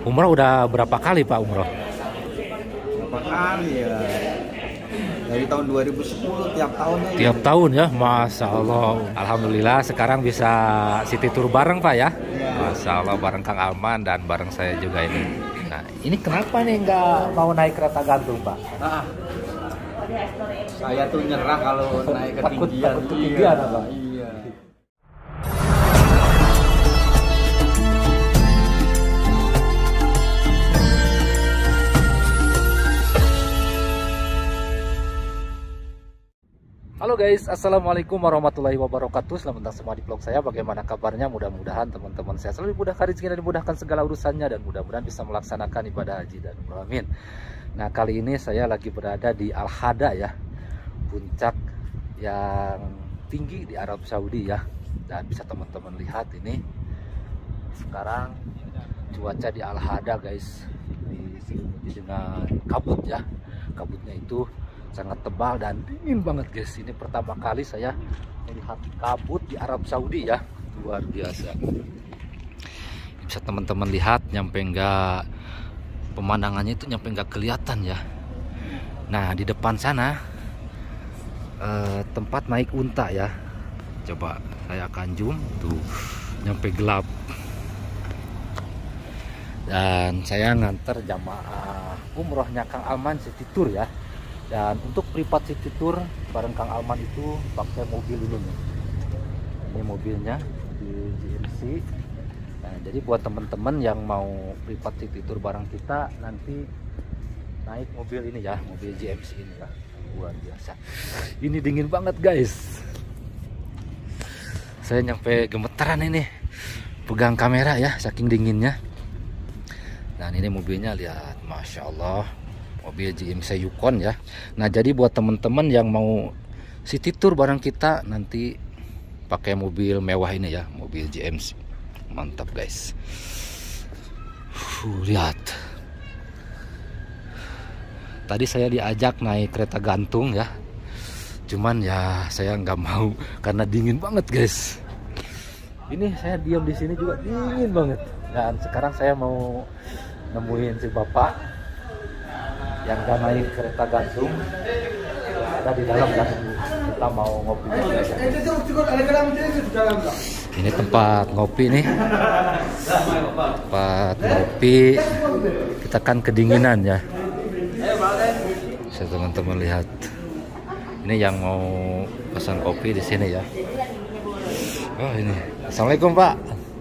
Umroh udah berapa kali Pak umroh? Berapa kali ya? Dari tahun 2010 tiap tahunnya. Tiap tahun ya, Masya Allah. Alhamdulillah sekarang bisa city tour bareng Pak ya. Masya Allah, bareng Kang Alman dan bareng saya juga ini. Nah ini kenapa nih nggak mau naik kereta gantung Pak? Nah, saya tuh nyerah kalau naik ketinggian. Takut ketinggian Pak. Iya. Halo guys, assalamualaikum warahmatullahi wabarakatuh. Selamat datang semua di vlog saya. Bagaimana kabarnya? Mudah-mudahan teman-teman saya selalu dimudahkan rezeki dan dimudahkan segala urusannya, dan mudah-mudahan bisa melaksanakan ibadah haji dan umrah. Amin. Nah kali ini saya lagi berada di Al-Hada ya, puncak yang tinggi di Arab Saudi ya. Dan bisa teman-teman lihat ini sekarang cuaca di Al-Hada guys, diselimuti dengan kabut ya. Kabutnya itu sangat tebal dan dingin banget guys. Ini pertama kali saya melihat kabut di Arab Saudi ya, luar biasa. Bisa teman-teman lihat, nyampe enggak, pemandangannya itu nyampe enggak kelihatan ya. Nah di depan sana tempat naik unta ya. Coba saya akan zoom tuh, nyampe gelap. Dan saya nganter jamaah umrohnya Kang Alman City Tour ya. Dan untuk privat city tour bareng Kang Alman itu pakai mobil dulu nih. Ini mobilnya di GMC. Nah, jadi buat teman-teman yang mau privat city tour bareng kita nanti naik mobil ini ya, mobil GMC ini ya. Luar biasa. Ini dingin banget guys. Saya nyampe gemeteran ini pegang kamera ya, saking dinginnya. Dan ini mobilnya lihat, Masya Allah, mobil GMC Yukon ya. Nah jadi buat teman-teman yang mau city tour bareng kita nanti pakai mobil mewah ini ya, mobil GMC. Mantap guys. Lihat, tadi saya diajak naik kereta gantung ya, cuman ya saya nggak mau karena dingin banget guys. Ini saya diam di sini juga dingin banget. Dan sekarang saya mau nemuin si bapak yang gak naik kereta gantung, ada di dalam kan. Kita mau ngopi. Ini tempat ngopi nih, tempat ngopi. Kita kan kedinginan ya. Bisa teman-teman lihat. Ini yang mau pesan kopi di sini ya. Oh ini. Assalamualaikum Pak.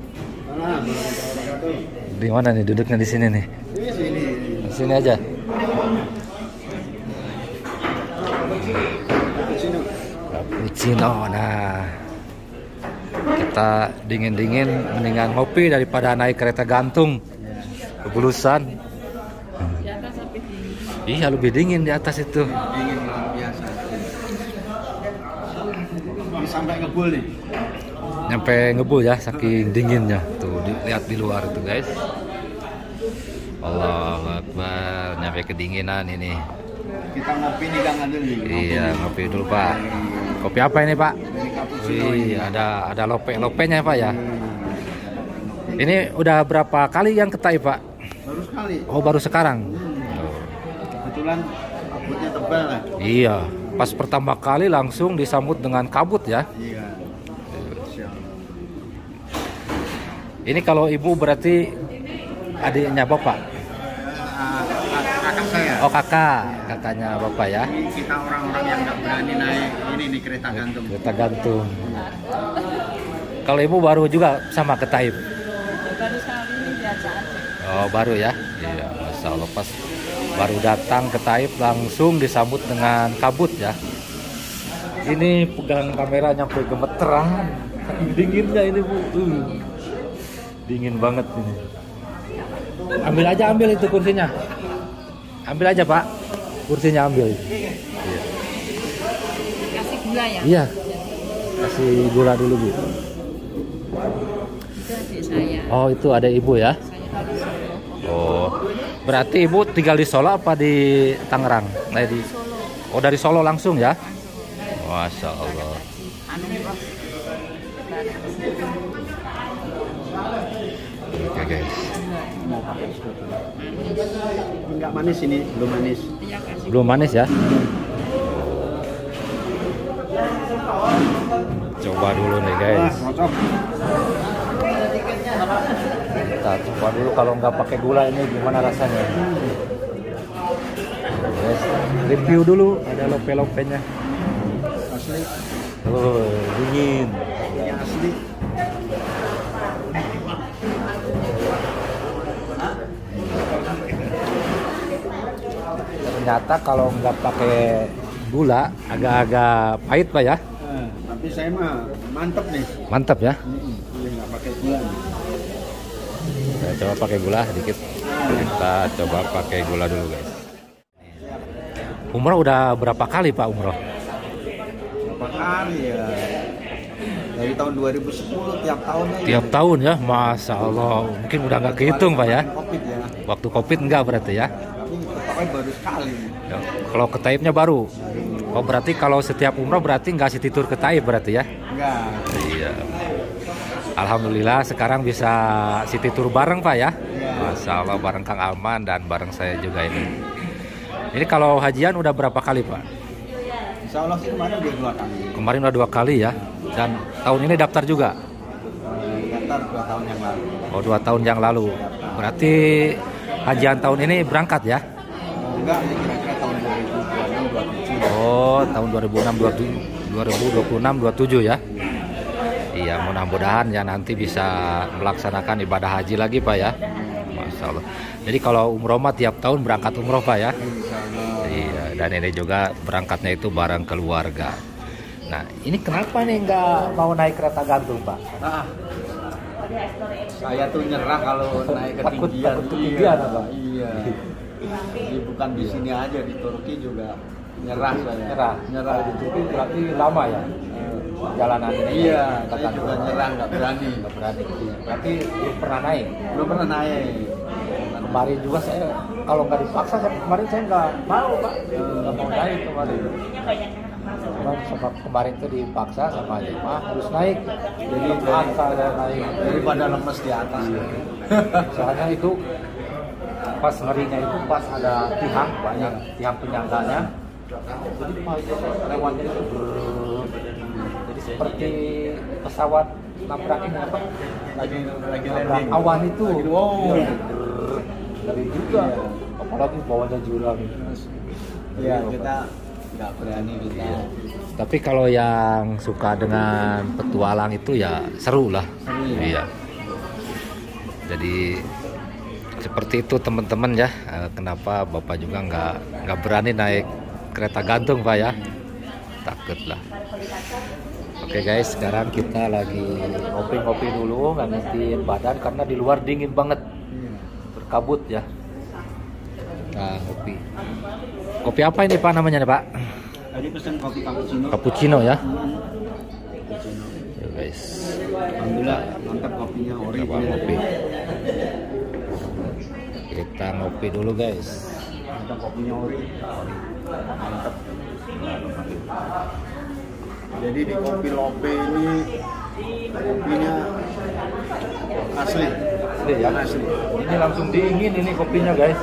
Di mana nih duduknya, di sini nih? Di sini aja. Cappuccino. Nah kita dingin-dingin mendingan ngopi daripada naik kereta gantung kebulusan. Di atas lebih dingin. Iya lebih dingin di atas itu. Dingin luar biasa. Ini sampai ngebul nih. Nyampe ngebul ya, saking dinginnya. Tuh lihat di luar itu guys. Allahu Akbar, nyampe kedinginan ini. Kita ngopi nih Kang Adil nih. Iya ngopi dulu Pak. Kopi apa ini Pak? Ini cappuccino. Wih, ada lope-lopenya Pak ya. Ini udah berapa kali yang ke Taif Pak? Baru sekali. Oh baru sekarang. Kebetulan kabutnya tebal lah. Iya, pas pertama kali langsung disambut dengan kabut ya. Iya. Insya Allah. Ini kalau ibu berarti adiknya bapak? Kakak saya. Oh kakaknya bapak ya. Ini kita orang-orang yang nggak berani naik ini nih kereta gantung. Kereta gantung. Kalau ibu baru juga sama ke Taif? Baru sekali ini biasa aja. Oh baru ya. Iya, Masya Allah, pas baru datang ke Taif langsung disambut dengan kabut ya. Ini pegang kamera nyampe gemeteran. Saking dinginnya ini Bu. Dingin banget ini. Ambil itu kursinya. Ambil aja Pak. Kursinya ambil. Iya. Kasih gula ya? Iya. Kasih gula dulu Bu. Itu adik saya. Oh itu ada ibu ya. Saya dari Solo. Oh. Berarti ibu tinggal di Solo apa di Tangerang? Nah, di Solo. Oh dari Solo langsung ya? Masya Allah. Anu Oke guys. mau pakai es dulu. Enggak manis ini, belum manis. Iya kasih. Belum manis ya? Coba dulu nih guys. Cocok. Kita coba dulu kalau nggak pakai gula ini gimana rasanya. Guys, review dulu, ada lope-lopenya. Asli. Oh, dingin. Ini asli. Ternyata kalau nggak pakai gula agak-agak pahit Pak ya. Tapi saya mah mantep nih. Mantap ya. Ini nggak pakai gula. Saya coba pakai gula sedikit. Kita coba pakai gula dulu guys. Umroh udah berapa kali Pak umroh? Berapa kali ya? Dari tahun 2010 tiap tahun aja. Tiap tahun ya, Masya Allah. Mungkin udah nggak kehitung Pak ya. Covid ya. Waktu Covid nggak berarti ya? Tapi pokoknya baru sekali. Ya, kalau ke Taibnya baru. Oh berarti kalau setiap umroh berarti nggak city tour ke Taib berarti ya? Enggak. Iya. Alhamdulillah sekarang bisa city tour bareng Pak ya. Masya Allah bareng Kang Alman dan bareng saya juga ini. Ini kalau hajian udah berapa kali Pak? Insya Allah sih kemarin udah 2 kali. Kemarin udah 2 kali ya. Dan tahun ini daftar juga? Daftar 2 tahun yang lalu. Oh 2 tahun yang lalu. Berarti hajian tahun ini berangkat ya? Enggak, ini kira-kira tahun 2026-27. Oh tahun 2026-27 ya? Iya mudah-mudahan ya nanti bisa melaksanakan ibadah haji lagi Pak ya. Masya Allah. Jadi kalau umroh mah tiap tahun berangkat umroh Pak ya. Iya dan ini juga berangkatnya itu bareng keluarga. Nah ini kenapa nih nggak mau naik kereta gantung Pak? Nah, saya tuh nyerah kalau naik Takut ketinggian. ketinggian apa? Iya. Jadi bukan di sini aja, di Turki juga nyerah saya. Nyerah di Turki berarti lama ya perjalanan ini. Iya, saya juga nyerah, nggak berani. Berarti belum pernah naik. Belum pernah naik. Kemarin juga saya kalau nggak dipaksa kemarin saya nggak mau Pak, nggak mau naik kemarin. Cuman sebab kemarin itu dipaksa sama jemaah harus naik. Jadi paksa dan naik. Daripada lemes di atas. Soalnya itu pas ngerinya itu pas ada tiang banyak tiang penyangganya. Jadi pas lewatnya itu jadi seperti pesawat nabrak ini apa? Lagi Nabrak awan itu. Wow. Dari juga. Apalagi bawahnya jurang. Iya, kita nggak berani kita. Tapi kalau yang suka dengan petualang itu ya seru lah. Iya. Jadi seperti itu teman-teman ya. Kenapa Bapak juga nggak berani naik kereta gantung Pak ya? Takut lah. Oke guys, sekarang kita lagi ngopi-ngopi dulu, ngangetin badan karena di luar dingin banget, berkabut ya. Nah, ngopi. Kopi apa ini Pak namanya nih Pak? Tadi pesen kopi cappuccino. Cappuccino ya. Cappuccino. Yo guys. Alhamdulillah mantap kopinya ori. Coba ngopi. Kita ngopi dulu guys. Mantap kopinya ori. Mantap. Jadi di kopi Lope ini kopinya asli. Asli ya. Asli. Ini langsung dingin ini kopinya guys.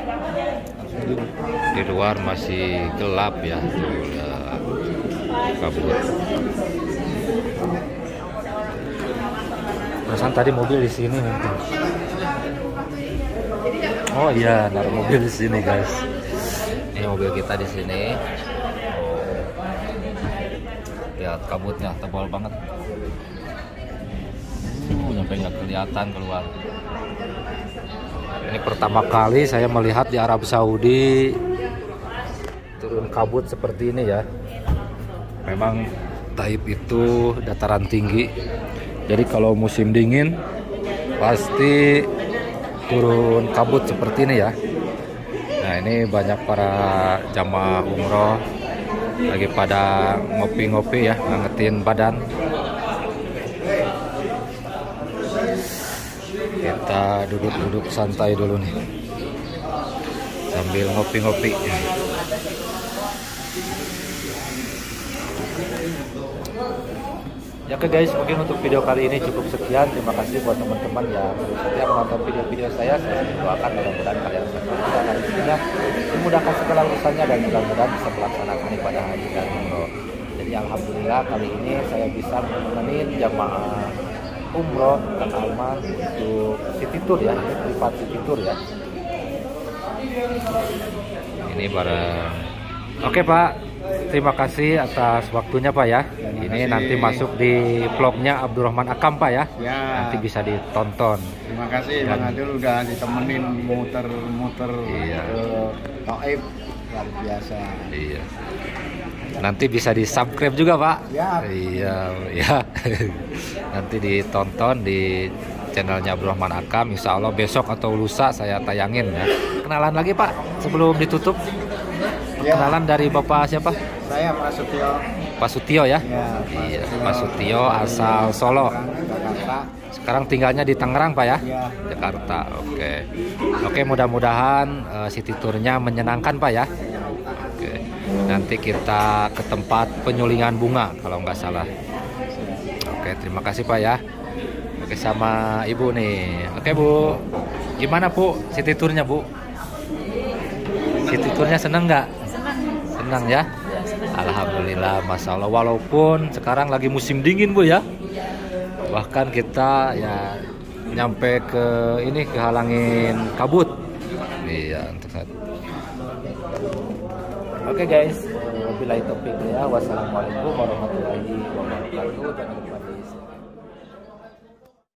Di luar masih gelap ya, udah kabut. Perasaan tadi mobil di sini nih. Oh iya, naruh mobil di sini guys. Ini mobil kita di sini. Lihat kabutnya tebal banget. Sampai nggak kelihatan keluar. Ini pertama kali saya melihat di Arab Saudi turun kabut seperti ini ya. Memang Taib itu dataran tinggi. Jadi kalau musim dingin pasti turun kabut seperti ini ya. Nah ini banyak para jamaah umroh lagi pada ngopi-ngopi ya, ngangetin badan. Kita duduk-duduk santai dulu nih sambil ngopi-ngopi. Ya oke guys, mungkin untuk video kali ini cukup sekian. Terima kasih buat teman-teman yang setia menonton video-video saya. Saya doakan mudah-mudahan kalian semua rezekinya dimudahkan segala urusannya dan mudah-mudahan bisa melaksanakan ibadah haji dan umroh. Jadi alhamdulillah kali ini saya bisa menemani jamaah umroh dan aman untuk city tour ya, privat city tour ya. Ini bareng. Oke Pak, terima kasih atas waktunya Pak ya. Ini nanti masuk di vlognya Abdurrahman Akam Pak ya. Nanti bisa ditonton. Terima kasih Bang Adul udah ditemenin muter-muter Iya. ke Taif, luar biasa. Iya. Nanti bisa di subscribe juga Pak. Ya. Iya, ya. Nanti ditonton di channelnya Abdurrahman Akam. Insya Allah besok atau lusa saya tayangin ya. Kenalan lagi Pak sebelum ditutup. Ya. Kenalan dari Bapak siapa? Saya Pak Sutio. Pak Sutio ya. Ya, Iya, Pak Sutio asal Solo. Jakarta. Sekarang tinggalnya di Tangerang Pak ya. Ya. Jakarta. Oke. Oke, mudah-mudahan city tournya menyenangkan Pak ya. Oke. Nanti kita ke tempat penyulingan bunga kalau nggak salah. Oke, terima kasih Pak ya. Oke, sama Ibu nih. Oke Bu, gimana Bu city tournya Bu? City tournya seneng nggak? Senang ya? Alhamdulillah, Masya Allah. Walaupun sekarang lagi musim dingin Bu ya. Bahkan kita ya nyampe ke ini kehalangin kabut. Iya, untuk saat. Oke guys, wabillahi taufiq ya. Wassalamualaikum warahmatullahi wabarakatuh. Jangan lupa di